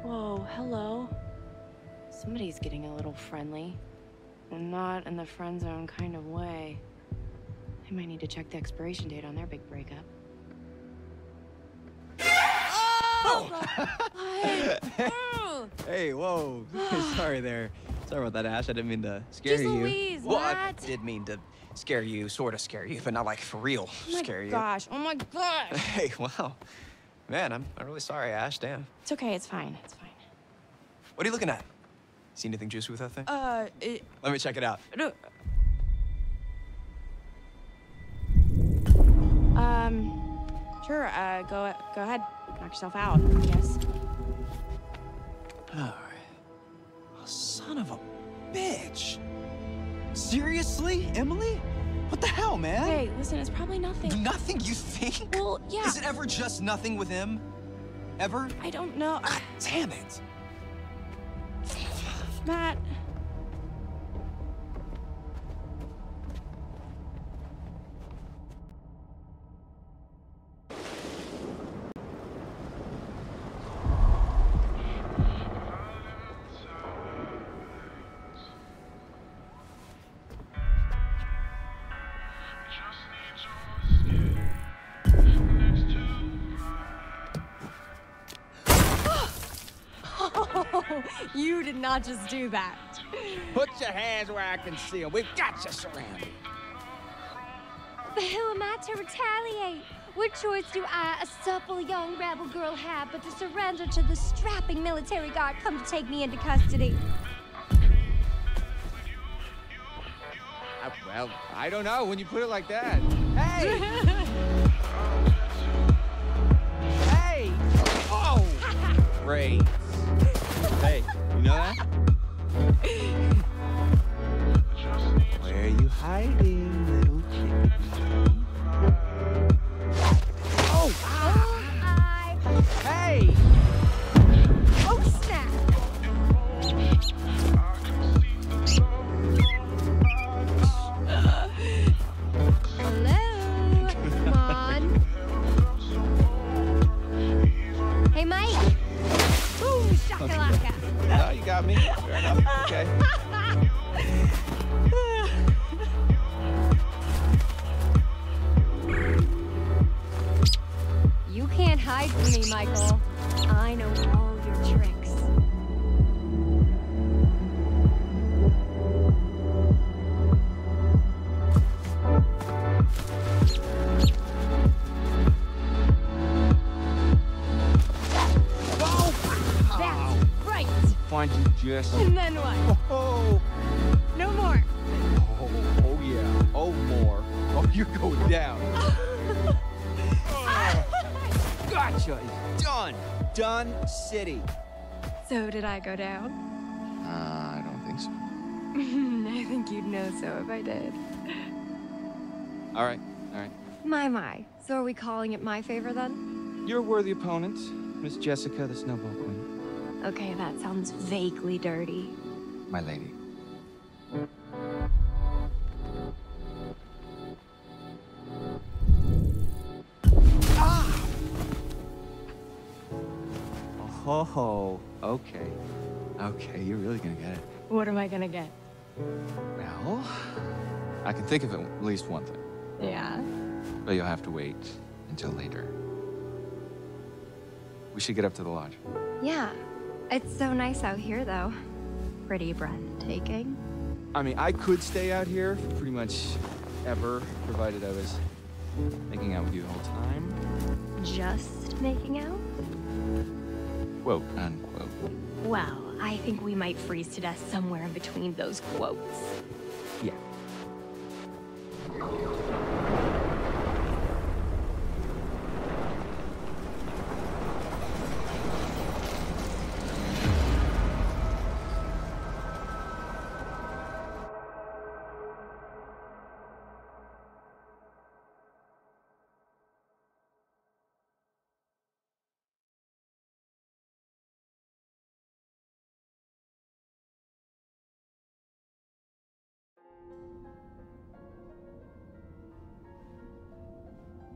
Whoa, hello. Somebody's getting a little friendly. And not in the friend zone kind of way. I might need to check the expiration date on their big breakup. Oh! Hey, whoa. Sorry there. Sorry about that, Ash. I didn't mean to scare you. Louise, Well, I Matt. did mean to scare you, sort of scare you, but not like for real scare you. Oh my gosh. Hey, wow. Man, I'm really sorry, Ash. Damn. It's okay, it's fine, it's fine. What are you looking at? See anything juicy with that thing? It... Let me check it out. No. Sure, go ahead. Knock yourself out, I guess. All right. Oh, son of a bitch. Seriously, Emily? What the hell, man? Hey, listen, it's probably nothing. Nothing, you think? Well, yeah. Is it ever just nothing with him? Ever? I don't know. God damn it. Matt. You did not just do that. Put your hands where I can see them. We've got you surrounded. But who am I to retaliate? What choice do I, a supple young rebel girl, have but to surrender to the strapping military guard come to take me into custody? Well, I don't know when you put it like that. Hey! Hey! Oh! Great. Hey, you know that? Where are you hiding, little chick? Oh! Ah. Hey! Oh, snap! Hello? Come on. Hey, Mike. Boom, shakalaka. No, you got me. Fair enough. Okay. You can't hide from me, Michael. I know all your tricks. That's right. Find you just. And then what? Oh, No more. oh yeah. Oh, more. Oh, you're going down. Gotcha. It's done. Done city. So did I go down? I don't think so. I think you'd know so if I did. All right. All right. My. So are we calling it my favor then? You're a worthy opponent, Miss Jessica, the Snowball Queen. Okay, that sounds vaguely dirty. My lady. Oh, okay. Okay, you're really gonna get it. What am I gonna get? Well, I can think of at least one thing, Yeah? but you'll have to wait until later. We should get up to the lodge. Yeah. It's so nice out here, though. Pretty breathtaking. I mean, I could stay out here for pretty much ever, provided I was making out with you the whole time. Just making out? Quote, unquote. Well, I think we might freeze to death somewhere in between those quotes. Yeah.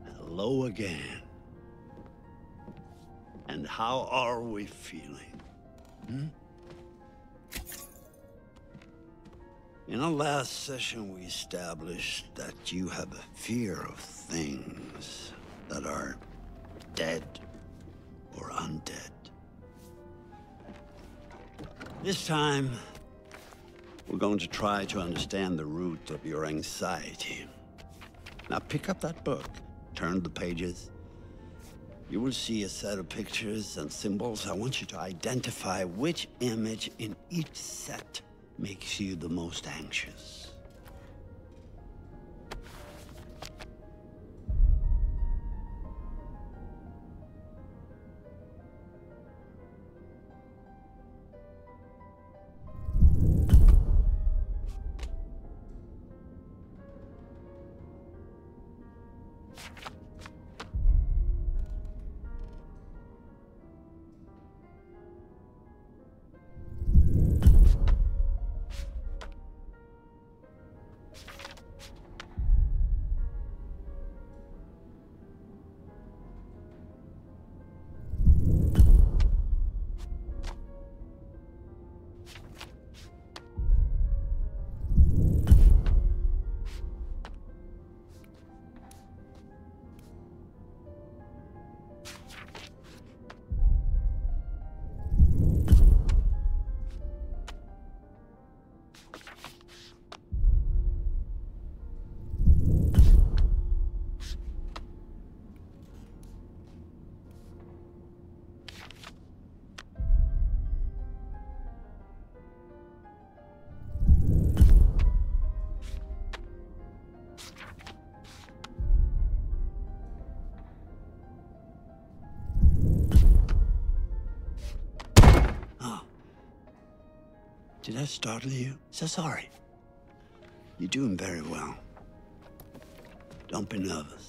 Hello again. And how are we feeling? In our last session, we established that you have a fear of things that are dead or undead. This time, we're going to try to understand the root of your anxiety. Now pick up that book, turn the pages. You will see a set of pictures and symbols. I want you to identify which image in each set makes you the most anxious. Did I startle you? So sorry. You're doing very well. Don't be nervous.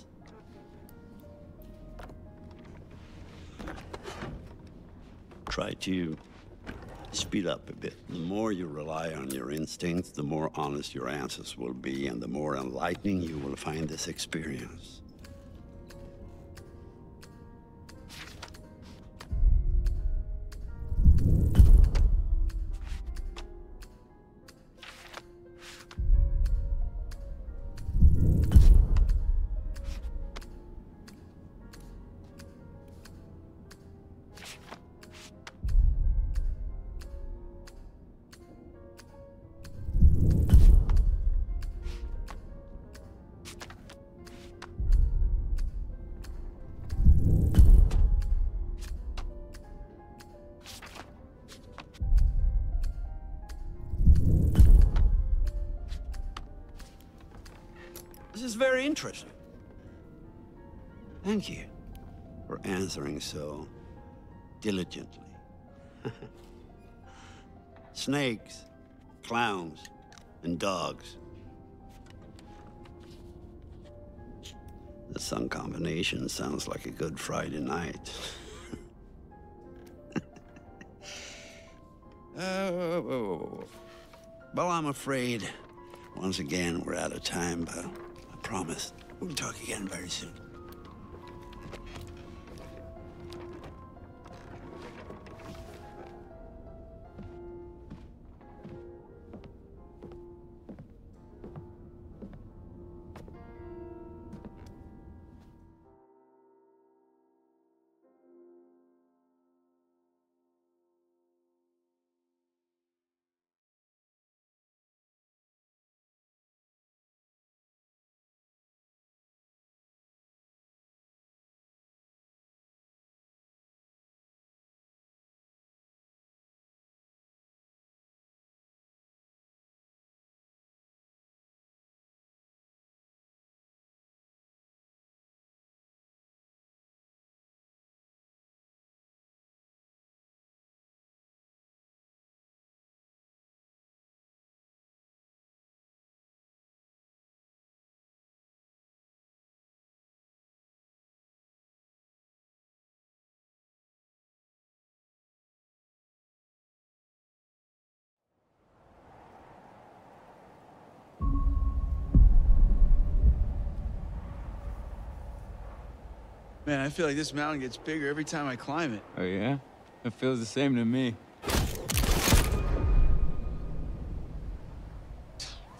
Try to speed up a bit. The more you rely on your instincts, the more honest your answers will be, and the more enlightening you will find this experience. This is very interesting. Thank you for answering so diligently. Snakes, clowns, and dogs. The sun combination sounds like a good Friday night. Well, I'm afraid, once again, we're out of time, but I promise we'll talk again very soon. Man, I feel like this mountain gets bigger every time I climb it. Oh, yeah? It feels the same to me.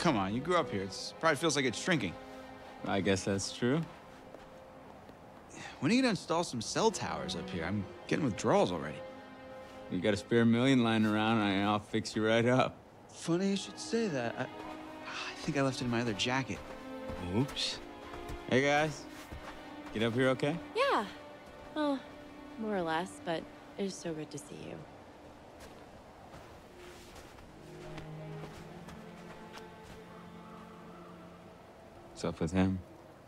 come on, you grew up here. It probably feels like it's shrinking. I guess that's true. When are you gonna install some cell towers up here? I'm getting withdrawals already. You got a spare million lying around, and I'll fix you right up. Funny you should say that. I think I left it in my other jacket. Oops. Hey, guys. Get up here okay? Yeah. Well, more or less, but it's so good to see you. What's up with him?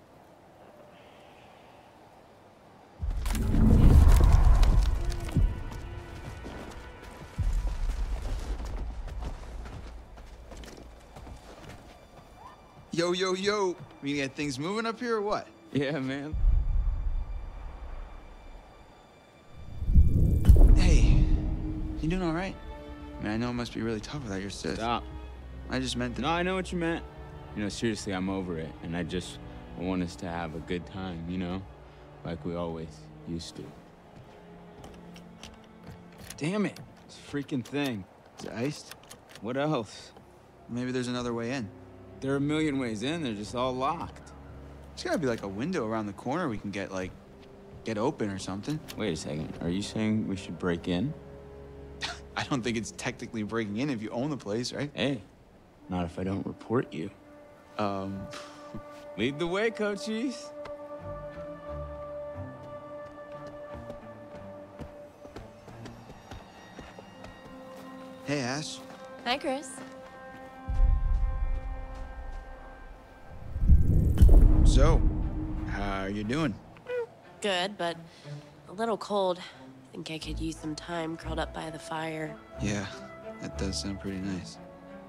Yo, yo, yo. We gonna get things moving up here or what? Yeah, man. Hey, you doing all right? I mean, I know it must be really tough without your sis. Stop. I just meant that. No, I know what you meant. You know, seriously, I'm over it. And I just want us to have a good time, you know? Like we always used to. Damn it. This freaking thing. Is it iced? What else? Maybe there's another way in. There are a million ways in. They're just all locked. There's gotta be like a window around the corner we can get open or something. Wait a second. Are you saying we should break in? I don't think it's technically breaking in if you own the place, right? Hey, not if I don't report you. Lead the way, Cochise. Hey, Ash. Hi, Chris. So, how are you doing? Good, but a little cold. I think I could use some time curled up by the fire. Yeah, that does sound pretty nice.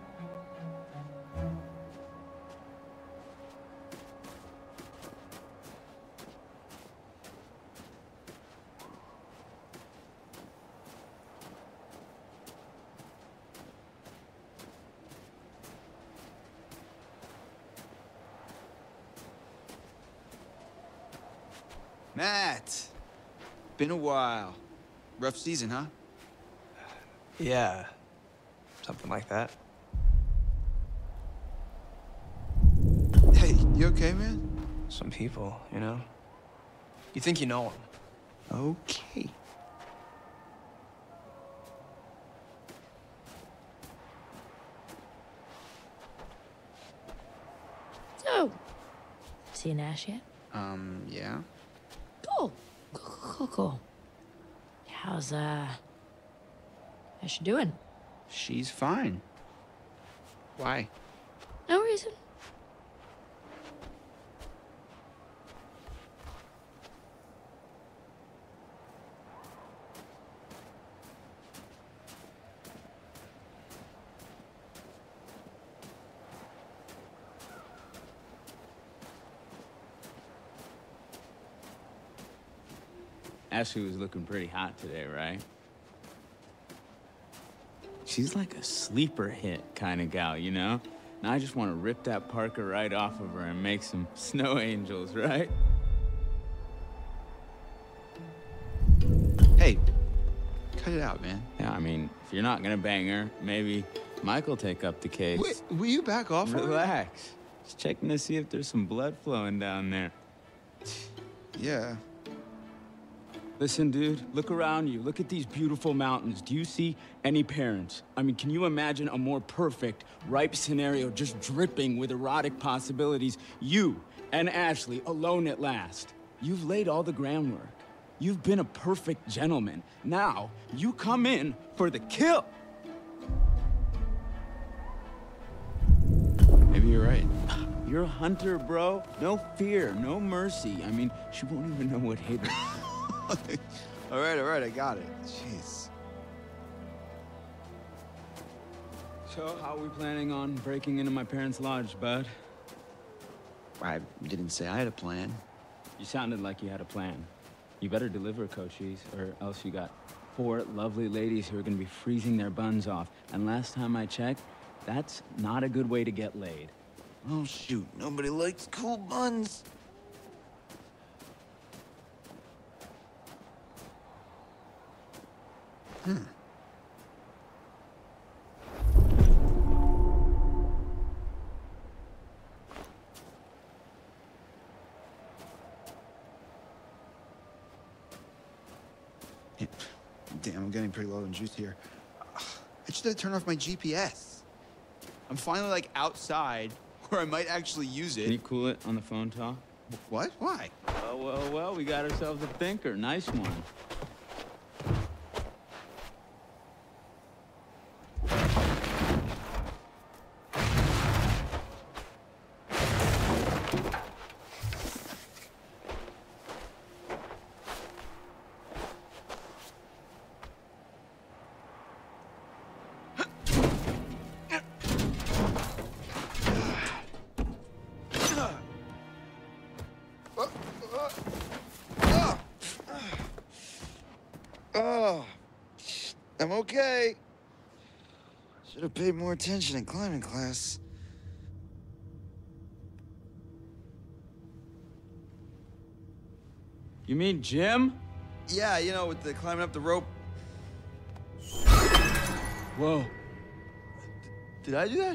Matt! Been a while. Rough season, huh? Yeah, something like that. Hey, you okay, man? Some people, you know? You think you know them. Okay. So, seen Ash yet? Yeah. Cool. Cool. How's she doing? She's fine. Why? No reason. Ashley was looking pretty hot today, right? She's like a sleeper hit kind of gal, you know? Now I just want to rip that Parker right off of her and make some snow angels, right? Hey, cut it out, man. Yeah, I mean, if you're not gonna bang her, maybe Michael take up the case. Wait, will you back off? Relax. Just checking to see if there's some blood flowing down there. Yeah. Listen, dude, look around you. Look at these beautiful mountains. Do you see any parents? I mean, can you imagine a more perfect, ripe scenario just dripping with erotic possibilities? You and Ashley alone at last. You've laid all the groundwork. You've been a perfect gentleman. Now, you come in for the kill. Maybe you're right. You're a hunter, bro. No fear, no mercy. I mean, she won't even know what hit her. all right, I got it. Jeez. So, how are we planning on breaking into my parents' lodge, bud? I didn't say I had a plan. You sounded like you had a plan. You better deliver, Cochise, or else you got 4 lovely ladies who are gonna be freezing their buns off. And last time I checked, that's not a good way to get laid. Oh, shoot. Nobody likes cool buns. Yeah. Damn, I'm getting pretty low on juice here. I just had to turn off my GPS. I'm finally, like, outside where I might actually use it. Can you cool it on the phone talk? What? Why? Well, we got ourselves a thinker. Nice one. Oh, I'm okay. Should have paid more attention in climbing class. You mean Jim? Yeah, you know, with the climbing up the rope. Whoa. Did I do that?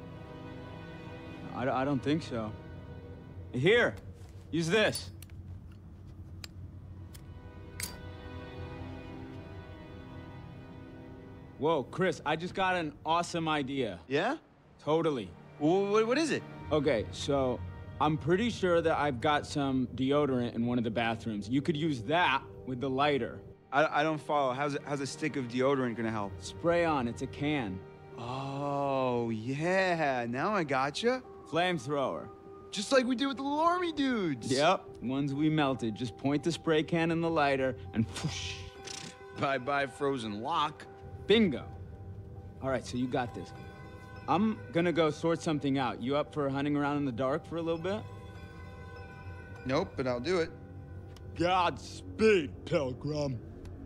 I don't think so. Here, use this. Whoa, Chris, I just got an awesome idea. Yeah? Totally. What is it? Okay, so I'm pretty sure that I've got some deodorant in one of the bathrooms. You could use that with the lighter. I don't follow. How's a stick of deodorant gonna help? Spray on, it's a can. Oh, yeah. Now I gotcha. Flamethrower. Just like we did with the little army dudes. Yep, ones we melted. Just point the spray can in the lighter and whoosh. Bye-bye frozen lock. Bingo. All right, so you got this. I'm gonna go sort something out. You up for hunting around in the dark for a little bit? Nope, but I'll do it. Godspeed, Pilgrim.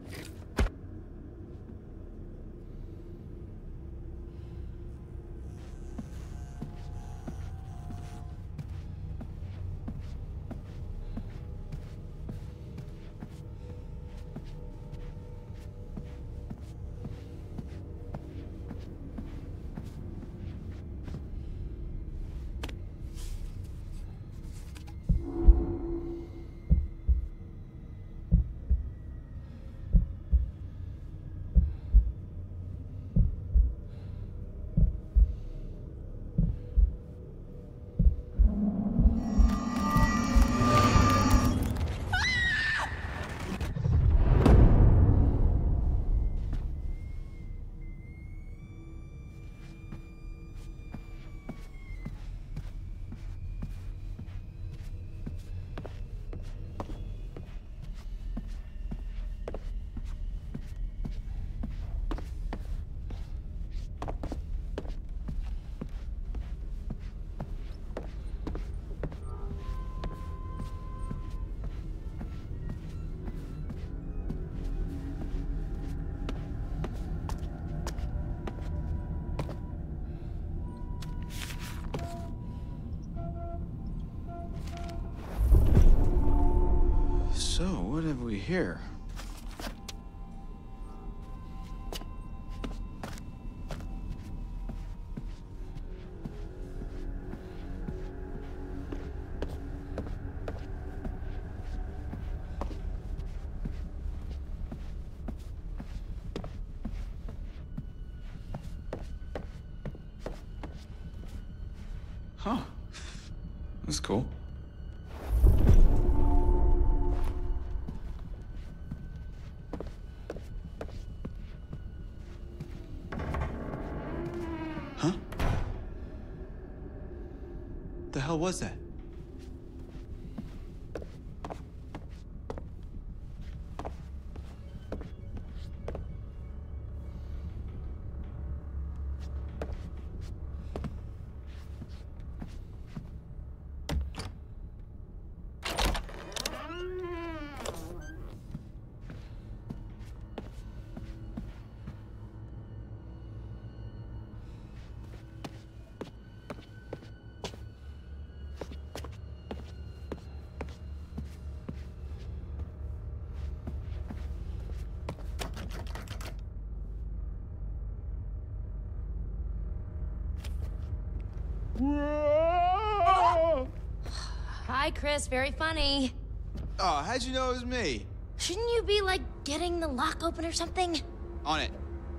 So, what have we here? Huh. That's cool. Huh? The hell was that? Hi, Chris. Very funny. Oh, how'd you know it was me? Shouldn't you be, like, getting the lock open or something? On it.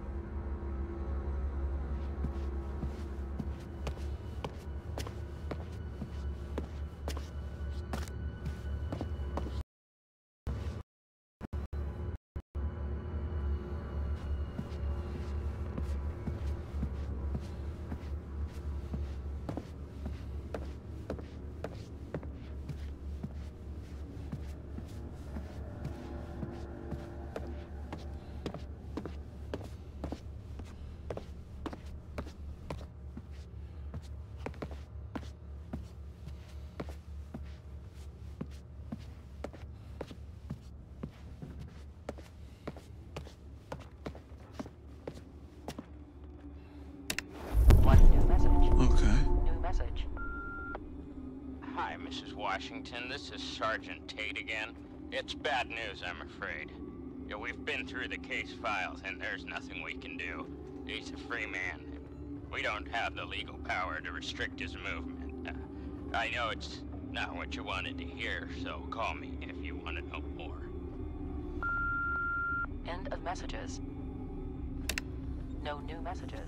Hi, Mrs. Washington. This is Sergeant Tate again. It's bad news, I'm afraid. Yeah, we've been through the case files, and there's nothing we can do. He's a free man. We don't have the legal power to restrict his movement. I know it's not what you wanted to hear, so call me if you want to know more. End of messages. No new messages.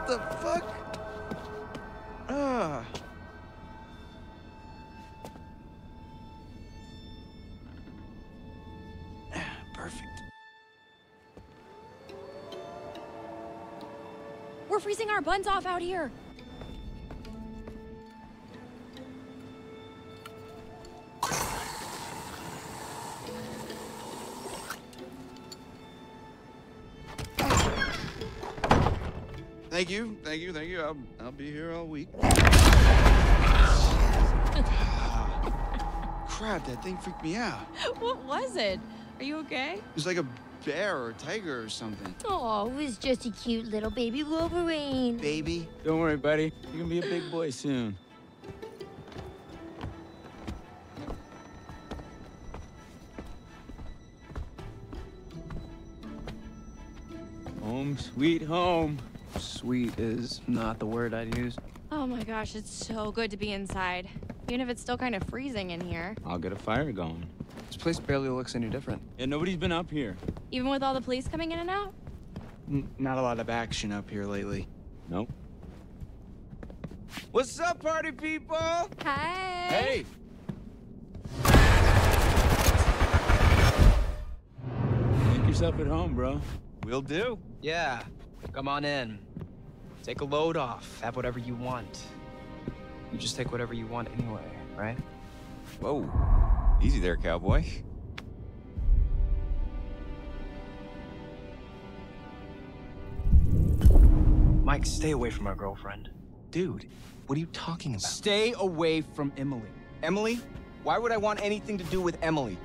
What the fuck? Ah. Perfect. We're freezing our buns off out here. Thank you, thank you, thank you. I'll be here all week. Crap, that thing freaked me out. What was it? Are you okay? It was like a bear or a tiger or something. Oh, it was just a cute little baby Wolverine. Baby? Don't worry, buddy. You're gonna be a big boy soon. Home, sweet home. Sweet is not the word I'd use. Oh my gosh, it's so good to be inside. Even if it's still kind of freezing in here. I'll get a fire going. This place barely looks any different. Yeah, nobody's been up here. Even with all the police coming in and out? Not a lot of action up here lately. Nope. What's up, party people? Hi. Hey! Make yourself at home, bro. Will do. Yeah, come on in. Take a load off. Have whatever you want. You just take whatever you want anyway, right? Whoa. Easy there, cowboy. Mike, stay away from our girlfriend. Dude, what are you talking about? Stay away from Emily. Emily? Why would I want anything to do with Emily?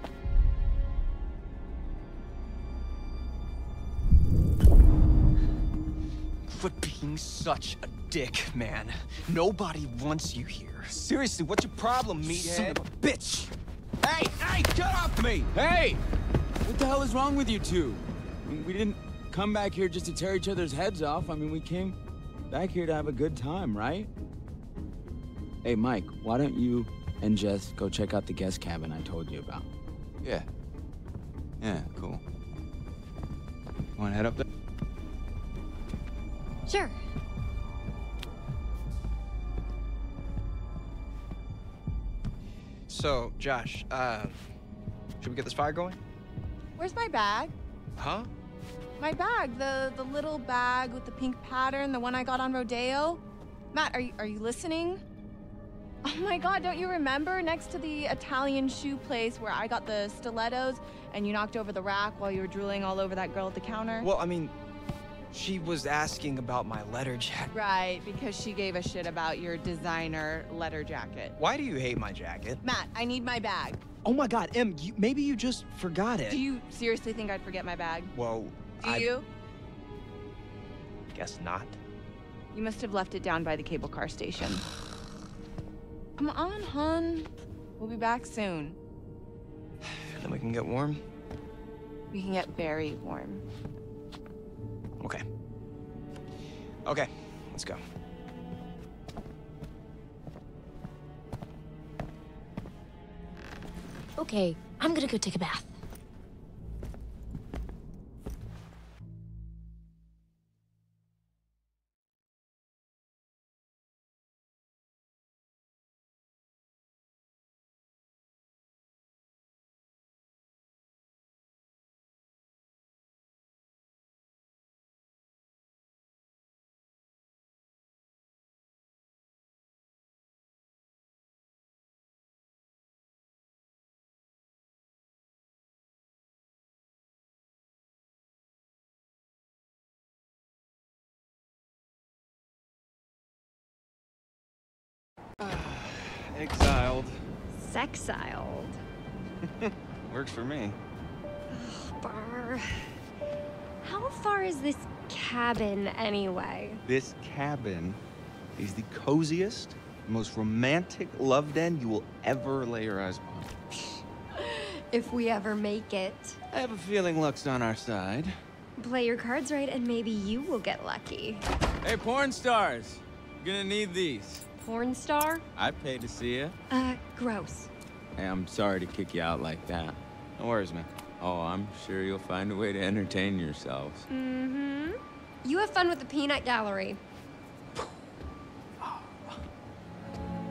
Quit being such a dick, man. Nobody wants you here. Seriously, what's your problem, meathead? Son of a bitch! Hey, get off me! Hey! What the hell is wrong with you two? I mean, we didn't come back here just to tear each other's heads off. I mean, we came back here to have a good time, right? Hey, Mike, why don't you and Jess go check out the guest cabin I told you about? Yeah. Yeah, cool. Wanna head up there? Sure. So, Josh, should we get this fire going? Where's my bag? Huh? My bag, the little bag with the pink pattern, the one I got on Rodeo. Matt, are you listening? Oh my God, don't you remember next to the Italian shoe place where I got the stilettos and you knocked over the rack while you were drooling all over that girl at the counter? Well, I mean, she was asking about my letter jacket. Right, because she gave a shit about your designer letter jacket. Why do you hate my jacket? Matt, I need my bag. Oh my God, Em, maybe you just forgot it. Do you seriously think I'd forget my bag? Well, Do you? Guess not. You must have left it down by the cable car station. Come on, hon. We'll be back soon. Then we can get warm? We can get very warm. Okay. Okay, let's go. Okay, I'm gonna go take a bath. Exiled. Sexiled. Works for me. Brr. How far is this cabin anyway? This cabin is the coziest, most romantic love den you will ever lay your eyes upon. If we ever make it. I have a feeling luck's on our side. Play your cards right and maybe you will get lucky. Hey, porn stars. You're gonna need these. Porn star? I paid to see you. Gross. Hey, I'm sorry to kick you out like that. No worries, man. Oh, I'm sure you'll find a way to entertain yourselves. Mm-hmm. You have fun with the peanut gallery.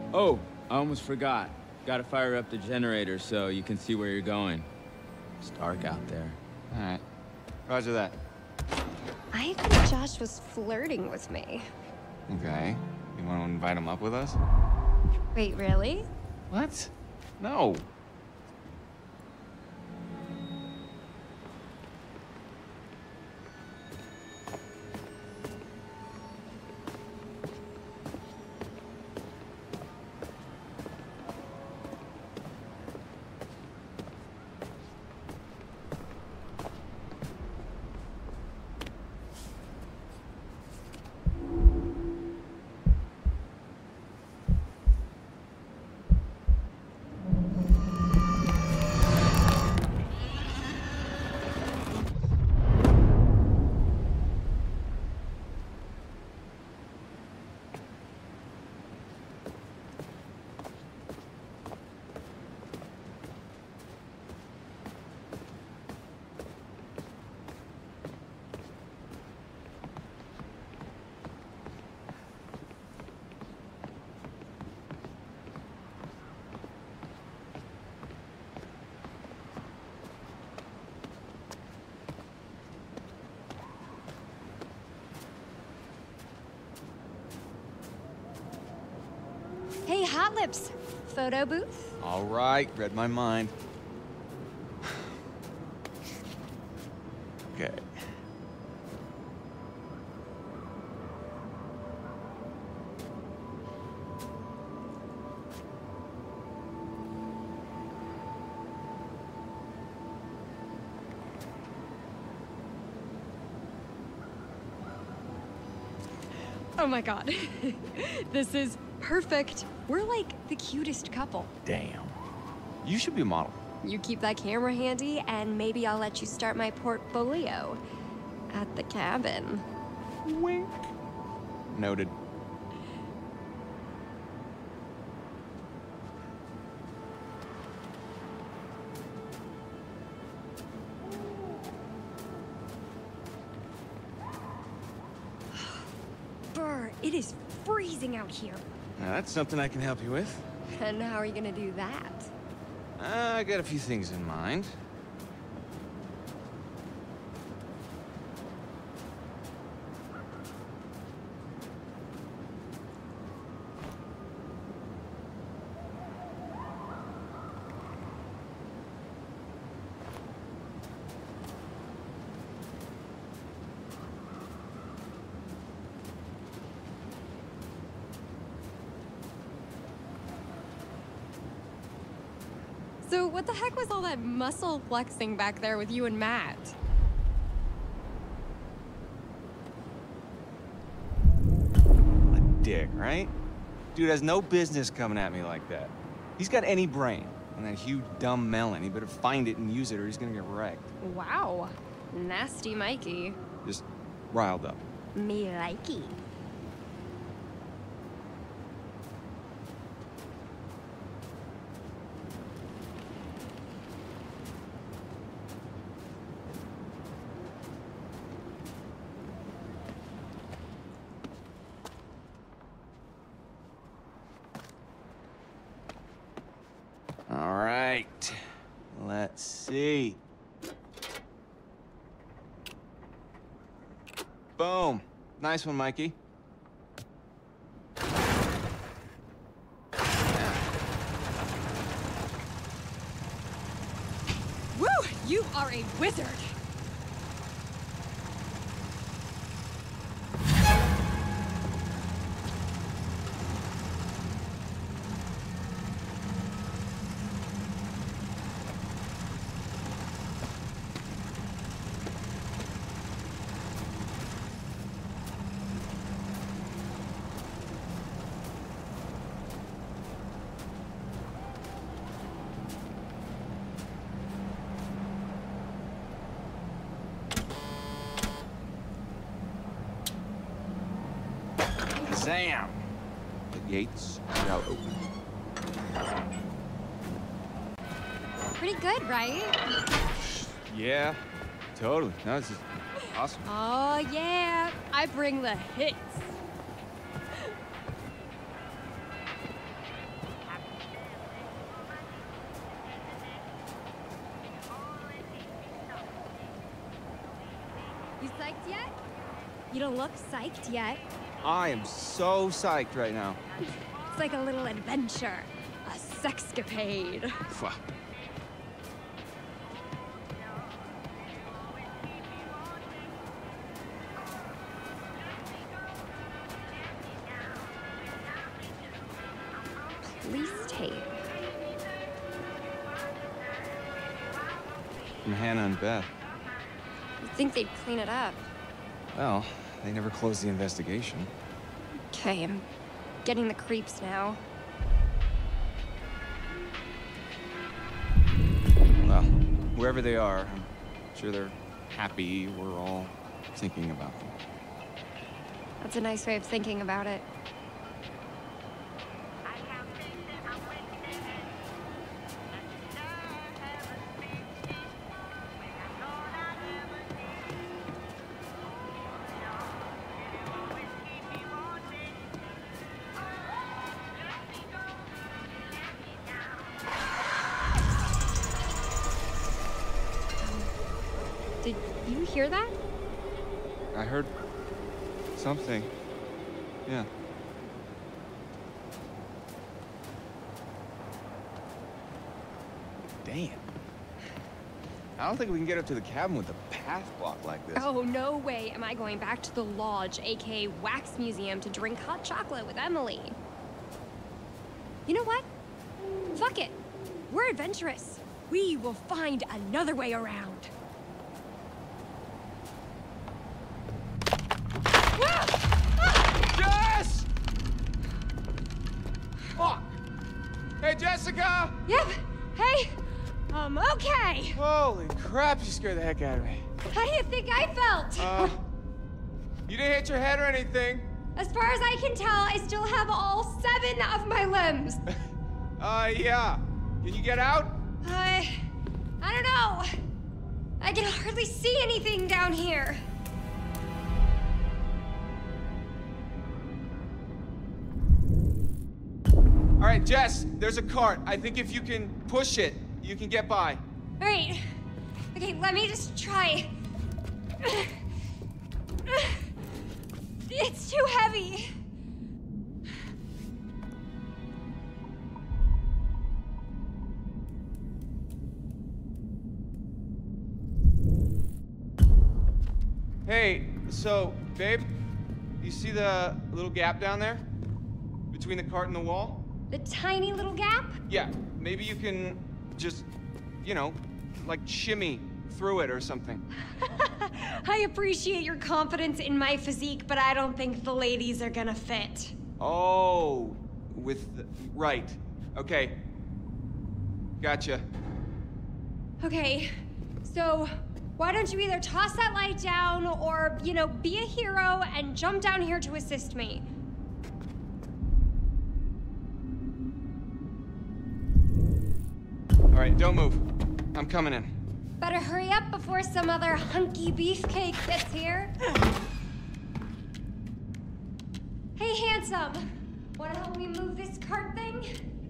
Oh, I almost forgot. Gotta fire up the generator so you can see where you're going. It's dark out there. All right. Roger that. I think Josh was flirting with me. Okay. You want to invite him up with us? Wait, really? What? No. Hey, Hot Lips. Photo booth? All right, read my mind. Okay. Oh my god. This is perfect. We're like the cutest couple. Damn. You should be a model. You keep that camera handy, and maybe I'll let you start my portfolio at the cabin. Wink. Noted. Burr, it is freezing out here. Now, that's something I can help you with. And how are you gonna do that? I got a few things in mind. So what the heck was all that muscle flexing back there with you and Matt? A dick, right? Dude has no business coming at me like that. He's got any brain. And that huge dumb melon, he better find it and use it or he's gonna get wrecked. Wow. Nasty Mikey. Just riled up. Me likey. All right, let's see. Boom. Nice one, Mikey. Woo! You are a wizard! Sam! The gates shall open. Pretty good, right? Yeah, totally. No, this is awesome. Oh, yeah. I bring the hits. You psyched yet? You don't look psyched yet. I am so psyched right now. It's like a little adventure. A sexcapade. Wow. Police tape. From Hannah and Beth. You'd think they'd clean it up. Well, they never closed the investigation. Okay, I'm getting the creeps now. Well, wherever they are, I'm sure they're happy we're all thinking about them. That's a nice way of thinking about it. Did you hear that? I heard something. Yeah. Damn. I don't think we can get up to the cabin with a path blocked like this. Oh, no way am I going back to the lodge, aka Wax Museum, to drink hot chocolate with Emily. You know what? Fuck it. We're adventurous. We will find another way around. Jess! Fuck! Hey, Jessica! Yep. Hey, I'm okay. Holy crap, you scared the heck out of me. How do you think I felt? You didn't hit your head or anything. As far as I can tell, I still have all 7 of my limbs. Yeah. Can you get out? I don't know. I can hardly see anything down here. All right, Jess, there's a cart. I think if you can push it, you can get by. All right. Okay, let me just try. It's too heavy. Hey, so, babe, you see the little gap down there? Between the cart and the wall? The tiny little gap? Yeah, maybe you can just, you know, like shimmy through it or something. I appreciate your confidence in my physique, but I don't think the ladies are gonna fit. Oh, right. Okay. Gotcha. Okay, so why don't you either toss that light down or, you know, be a hero and jump down here to assist me? All right, don't move. I'm coming in. Better hurry up before some other hunky beefcake gets here. Hey, handsome. Wanna help me move this cart thing?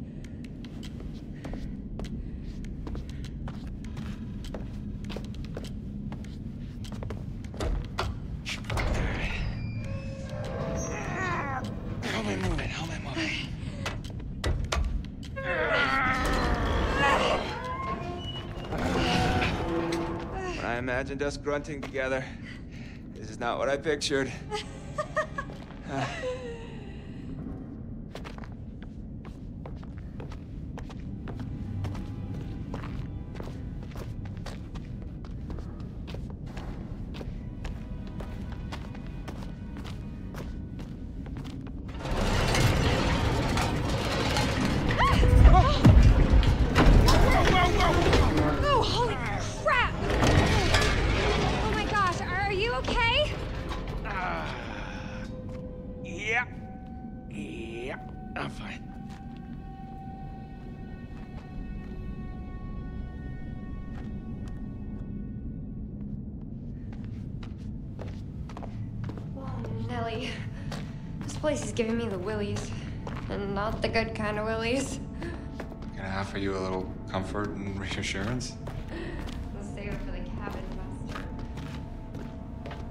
Help me move it, help me move it. When I imagined us grunting together, this is not what I pictured. Oh, holy crap! Oh my gosh, are you okay? Yeah, I'm fine. Nelly, this place is giving me the willies. And not the good kind of willies. Can I offer you a little comfort and reassurance? Let's save it for the cabin, Buster.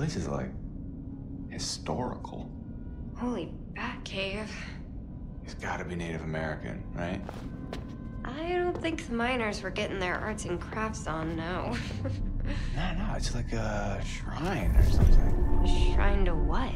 place is like historical. Holy Batcave. He's gotta be Native American, right? I don't think the miners were getting their arts and crafts on, no. No, it's like a shrine or something. A shrine to what?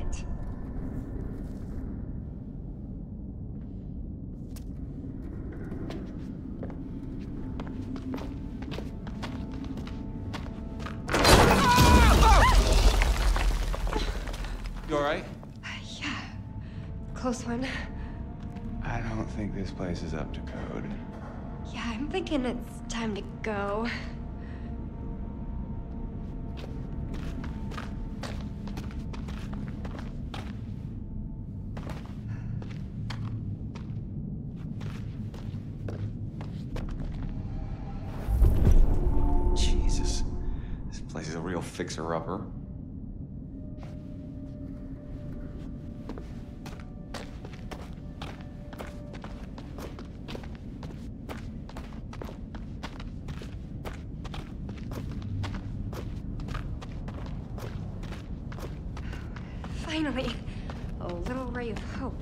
You alright? Yeah. Close one. I don't think this place is up to code. Yeah, I'm thinking it's time to go. Jesus. This place is a real fixer-upper. Finally, a little ray of hope.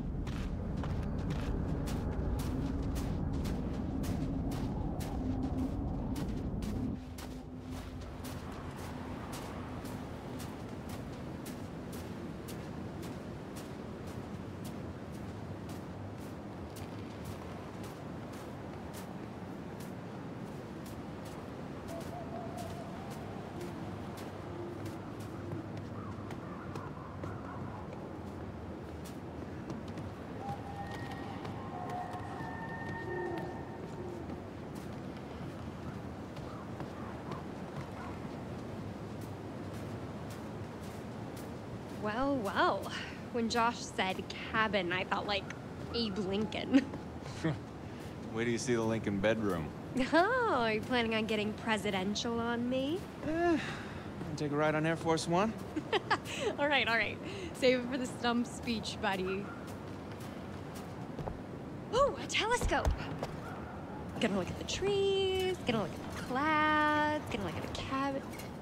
Well, well. When Josh said cabin, I thought like Abe Lincoln. Wait till you see the Lincoln bedroom. Oh, are you planning on getting presidential on me? Wanna take a ride on Air Force One? All right, all right. Save it for the stump speech, buddy. Ooh, a telescope. Gonna look at the trees, gonna look at the clouds, gonna look at the cabin.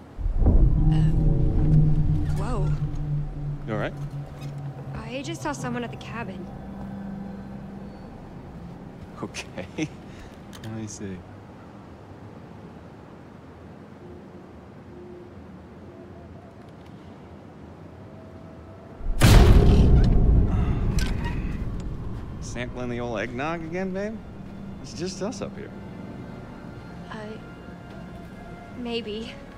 Whoa. You all right? I just saw someone at the cabin. Okay. Let me see. Sampling the old eggnog again, babe? It's just us up here. Maybe.